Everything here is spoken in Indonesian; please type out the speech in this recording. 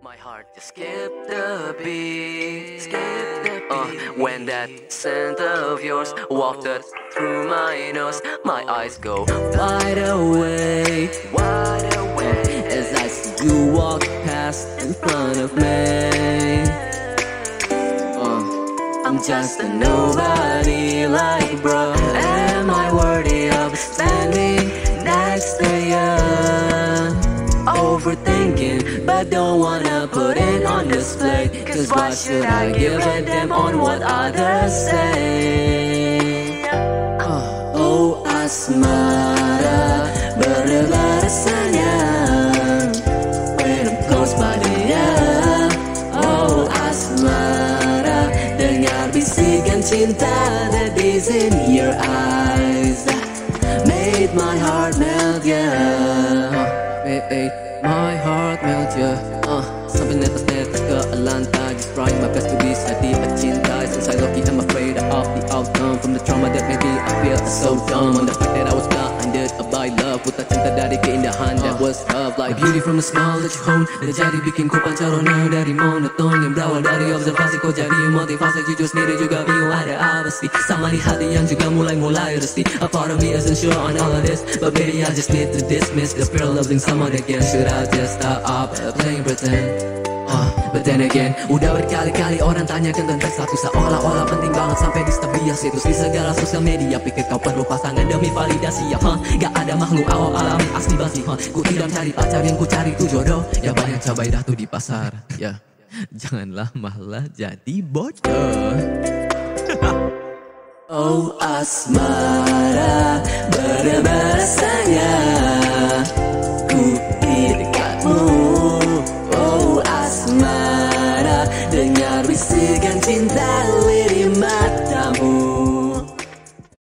My heart just skip the beat, when that scent of yours walked through my nose, my eyes go wide awake, as I see you walk past in front of me. I'm just a nobody, like bro, am I worthy of standing next to you? Overthinking, but don't wanna put it on display, cause why should I give a damn on what others say? Oh Asmara, berbeda rasanya when I'm close by dia. Oh Asmara, dengar bisikan cinta that is in your eyes, made my heart melt, yeah. Made my heart melt, yeah. Sampai netes-netes ke lantai, just trying my best to be steady cinta. Since I lucky, I'm afraid of the outcome from the trauma that maybe I feel so dumb. On the fact that I was blinded by love, buta cinta dari keindahan that was love. Like beauty from the smile that you hold, dan jadi bikin ku pancarona dari monoton yang berawal dari observasi. Kau jadi motivasi, jujur sendiri juga bingung ada apa sih sama di hati yang juga mulai resti. A part of me isn't sure on all of this, but maybe I just need to dismiss the fear of loving someone again. Should I just stop playing pretend? But then again, udah berkali-kali orang tanyakan tentang status seolah-olah penting banget sampai di stabilis situs di segala sosial media. Pikir kau perlu pasangan demi validasi, ya gak ada makhluk awal alami asli basi, ku tidak cari pacar, yang ku cari ku jodoh. Ya banyak cabai dah tuh di pasar, ya janganlah malah jadi bodoh. Oh Asmara, berbeda rasanya ku di dekatmu. Oh Asmara, dengar bisikan cinta lirik